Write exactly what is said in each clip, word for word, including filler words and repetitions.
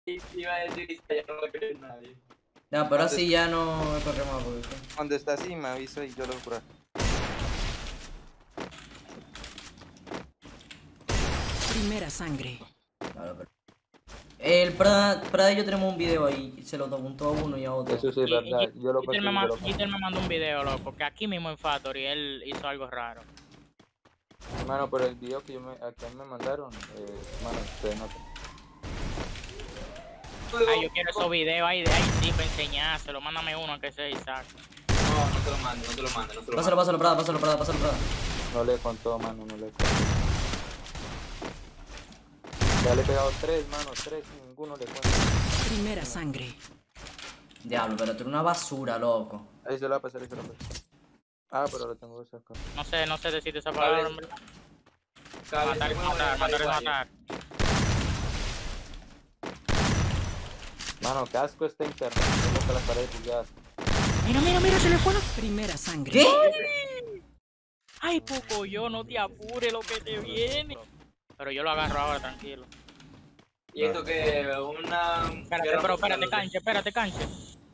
iba a decir que ya no va a querer nadie. Ya, pero así ya no corremos porque... Cuando está así me avisa y yo lo curo. Primera sangre. Claro, pero... El Prada, Prada y yo tenemos un video ahí, se lo preguntó a uno y a otro. Eso sí es verdad, yo lo Gitter me, consigo, ma- yo lo Gitter me mandó un video, loco, que aquí mismo en Factory él hizo algo raro. Mano, pero el video que yo me, a que me mandaron, eh, mano, se nota. Ay, yo quiero esos videos ahí de ahí sí para enseñárselo. Mándame uno que sea Isaac. No, no te lo mando, no te lo mando, no te lo Pásalo, mando. pásalo, Prada, pásalo, Prada, pásalo, Prada. No le contó, mano, no le contó. Ya le he pegado tres, mano, tres, ninguno le cuenta. Primera sangre. Diablo, pero tú eres una basura, loco. Ahí se lo va a pasar, ahí se lo va a pasar. Ah, pero lo tengo que sacar. No sé, no sé decirte esa palabra, en verdad. Cada vez Matar se es mueve matar, más matar es igual. matar. Mano, qué asco este internet, tengo que las paredes bugueadas. Mira, mira, mira, se le fue la... Primera sangre. ¿Qué? Ay, poco yo, no te apures lo que te viene. Pero yo lo agarro ahora, tranquilo. Y esto que una... Espérate, guerra pero espérate, mundial. canche, espérate, canche.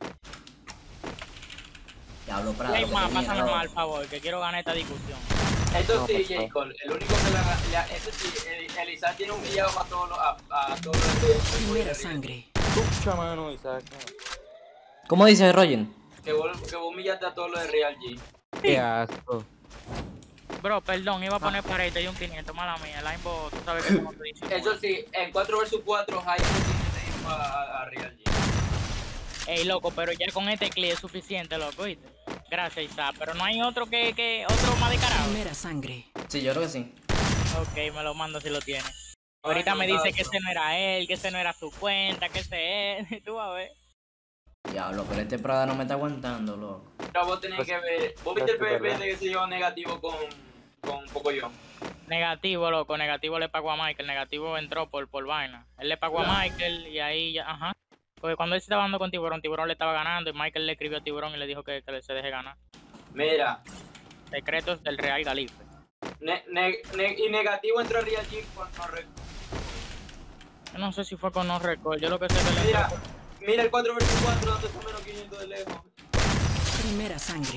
Diablo, Y Prada. hay lo que más, tenía, pásame loco. más, al favor, que quiero ganar esta discusión. Eso No, sí, por J. favor. Cole, el único que la... la ese sí, el, el Isaac tiene humillado a todos los... A, a todos los de- Primera sangre. Pucha, mano, Isaac. ¿Cómo dice Roger? Que vos, que vos humillaste a todos los de Real G. Qué asco. Bro, perdón, iba a poner para y un quinientos, mala mía. Limebo, tú sabes que como te dice. Eso sí, en cuatro versus cuatro, Jaime tiene a, a, a Real G. Ey, loco, pero ya con este clip es suficiente, loco, ¿viste? Gracias, Isaac. Pero no hay otro que, que otro más de carajo. Primera sangre. Sí, yo creo que sí. Ok, me lo mando si lo tiene. Ahorita me dice que ese no era él, que ese no era su cuenta, que ese es. Tú vas a ver. Diablo, pero este Prada no me está aguantando, loco. Pero vos tenés Pues, que ver... ¿Vos viste el pues, P V P ¿verdad? de que se llevó negativo con, con Pocoyo? Negativo, loco, negativo le pagó a Michael, negativo entró por, por vaina. Él le pagó a Claro. Michael y ahí ya, ajá. Porque cuando él se estaba dando con Tiburón, Tiburón le estaba ganando y Michael le escribió a Tiburón y le dijo que, que se deje ganar. Mira, Secretos del Real Galife. ne, ne, ne, y negativo entró a Real G con no rec- Yo no sé si fue con no record, yo lo que sé es que le Mira, entró- mira el cuatro versus cuatro, dando menos quinientos de lejos. Primera sangre.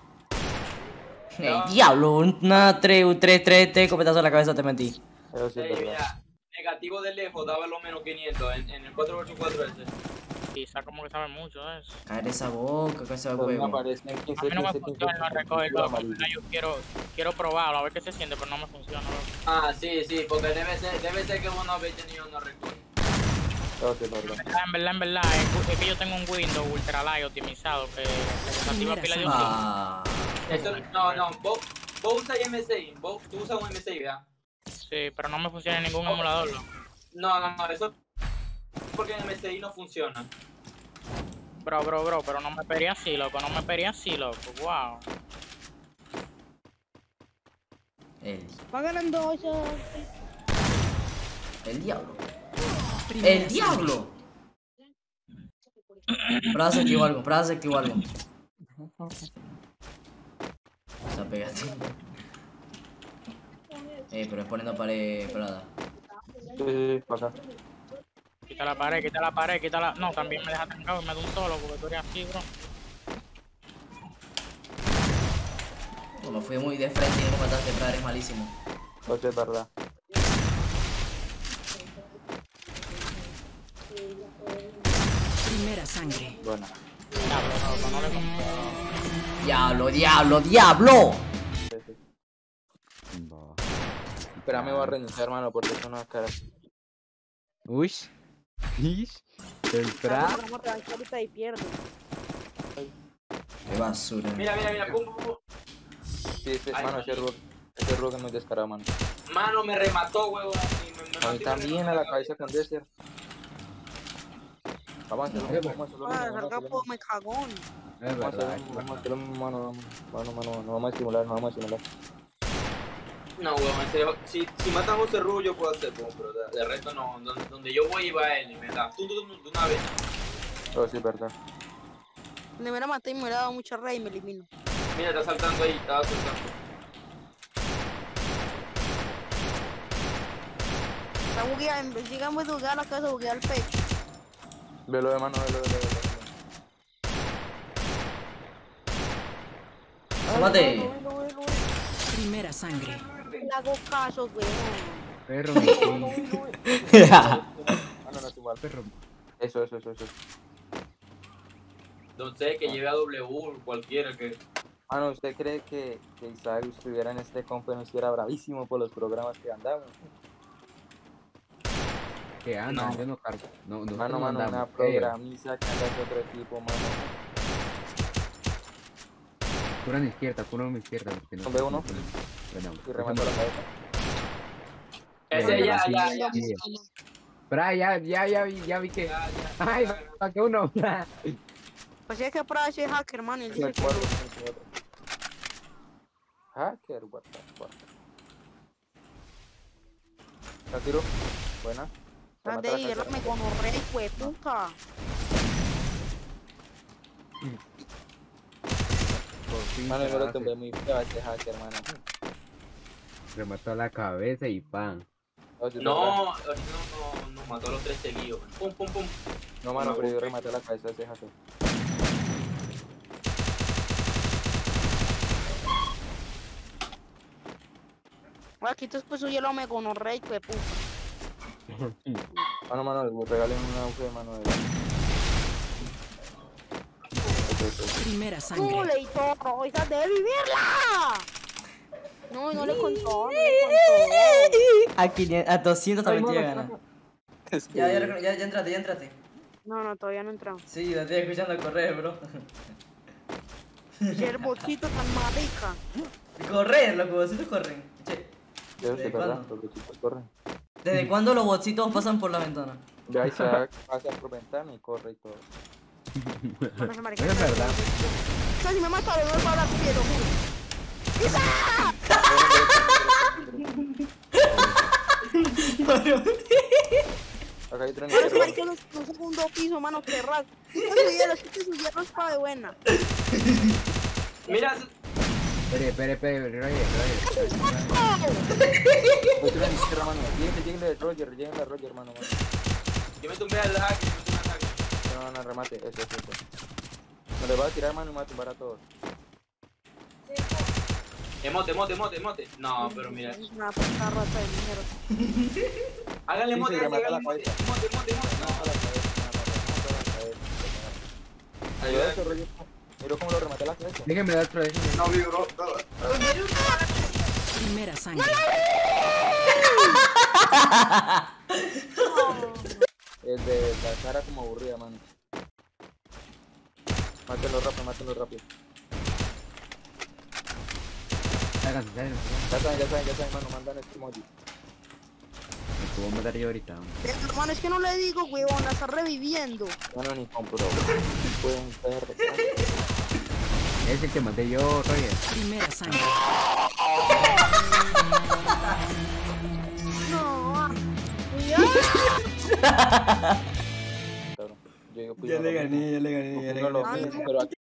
Ey, diablo, una tres, un tres, tres, te copetazo en la cabeza te metí. Eso sí es Ey, verdad. mira, negativo de lejos daba lo menos quinientos en, en el cuatro versus cuatro ese. Quizá como que sabe mucho de eso. Caer esa boca, que ese Pues me juego. aparecen A quince, mí no me quince, funciona quince, el no record, quince, loco. amarillo. Yo quiero, quiero probarlo, a ver qué se siente, pero no me funciona, loco. Ah, sí, sí, porque debe ser, debe ser que vos no habéis tenido no record. Eso sí es verdad. En verdad, en verdad, en verdad, es, es que yo tengo un Windows Ultra Light optimizado que le desactiva pila de un Ah. Eso, no, no, vos, vos usas M S I, vos, tú usas un M S I, ¿verdad? Sí, pero no me funciona en ningún emulador, loco. No, no, no, eso porque en M S I no funciona. Bro, bro, bro, pero no me esperé así, loco, no me esperé así, loco, wow. El, Va ganando ocho. el diablo. Primera ¡El diablo! Prada se esquivó algo, Prada se esquivó algo. Esa pegatina. Ey, pero es poniendo pared, Prada. Sí, sí, sí, para acá. Quita la pared, quita la pared, quita la... No, también me deja trancado y me da un solo porque tú eres así, bro. No, me fui muy de frente y no me mataste, Prada, eres malísimo. Eso sí es verdad. Primera sangre. Bueno. Diablo, loco, no le conté. ¡Diablo, diablo, diablo! Sí, sí. Espera, me voy a reiniciar, hermano, porque eso no es cara. Uy. Ish. El Prada. Vamos a tranquilo ahorita y pierde. ¡Qué basura! Mira, mira, mira, pum, pum, pum. Sí, sí, Ay, mano, ese rook, ese rook es muy descarado, mano. Mano, me remató, huevón. y Me, me A mató mí y me también remató a la cabeza con Desert. Vamos a hacerlo, vamos a hacerlo, Ah, vamos a salga hacerlo. por me cagón. Es Vamos a verdad. hacerlo, vamos a hacerlo, mano, vamos, mano, mano, no vamos a estimular, no vamos a estimular. No, huevón, en serio, si, si matan a José Ru, yo puedo hacer pum, pero de, de resto no. Donde, donde yo voy iba él y me da. Tú, tú, tú, de una vez. Pero sí es verdad. Me hubiera matado y me hubiera dado mucho rey y me elimino. Mira, está saltando ahí, estaba saltando. Está bugueado, en vez de buguear la cabeza, buguea el pecho. Velo de mano, velo, velo, velo. Asómate. Primera sangre. Le hago caso, weón. Perro, mi king. Ah, no, no es igual. Perro. Eso, eso, eso, eso. No sé, que lleve a W, cualquiera que... Mano, ¿usted cree que, que Isaac estuviera en este comp no estuviera bravísimo por los programas que andamos? Que anda, No. yo no cargo. No, no, Mano, no mano, una andamos. programiza que anda de otro equipo, mano. Cura en izquierda, cura en izquierda. porque no ¿Ve sé uno? cómo ponen. Bueno, Y remata la cabeza. Ese ya, sí, ya, ya. sí. Pero ya, ya, ya vi, ya vi que. Ya, ya, Ay, ya. para que uno. Pues es que para ese hacker, man, y él Sí, dice el que cuadro, sí, el cuadro. Hacker, what the fuck. La tiro. Buena. "Tras Remata de la ahí, cabeza. me gonorrea, hijo de puta". Por fin. Mano, se yo va a lo tumbé hacer. muy feo a este hacker, mano. Remató la cabeza y pan. Oh, sí, No, verdad. ahorita no, no, nos mató a los tres seguidos. Pum, pum, pum. No, mano, pero yo rematé la cabeza a ese hacker. Aquí después su hielo me gonorrea, hijo de puta. Mano, mano, regalen un auge, mano. De... Eso, eso, eso. Primera ¡Uh, sangre. leí todo! ¡Esa debe vivirla! No, no le contó, no le contó. A, quinientos, a doscientos también te iba a ganar. Es que- Ya, ya, ya, ya entrate, ya entrate. No, no, todavía no entramos. Sí, la estoy escuchando correr, bro. Si el bochito tan marica. Correr, los bocitos corren. Che, Yo ¿desde sé, ¿verdad? cuándo? Los chicos corren. ¿Desde cuándo los bocitos pasan por la ventana? Ve a Isaac, pasa por ventana y corre y todo. No se marica. Eso es verdad. O sea, si me mataron, no me va a hablar con lo juro. Acá hay otro Ahora se nivel. marica en un segundo piso, mano, que rasgo. Quita su hielo, quita su hielo, es para de buena. Mira, Espere, espere, espere, Roger, Roger. Otro en izquierda, mano. Lléguenle, lléguenle de Roger, lléguenle a Roger, mano. mano. yo me tumbé al hack, yo me tumbé al hack. No, no, no, remate. Eso, eso, eso. Me le voy a tirar, mano, y me voy a tumbar a todos. Emote, emote, emote, emote. No, pero mira. Es una puta rata de mierda. Háganle Sí, emote, sí, háganle remata la emote. cabeza. Emote, emote, emote. No, a la cabeza, no, no, no, a la cabeza. Ayuda a ese Roger. Mira cómo lo rematé la cabeza. Déjenme dar otro, déjenme. No, vibro. Primera sangre. El de la cara como aburrida, mano. Mátenlo rápido, mátenlo rápido. Háganse, háganse. Ya saben, ya saben, ya saben, mano. Mandan este emoji. Me puedo matar yo ahorita. hombre. Hermano, es que no le digo, huevón, la está reviviendo. Mano, ni compro. Pueden ser. Es el que maté yo, Roger. Primera sangre. No. Cabrón. Yo digo, pues, Ya no le lo gané, mismo. ya le gané, ya le No lo gané. mismo, pero aquí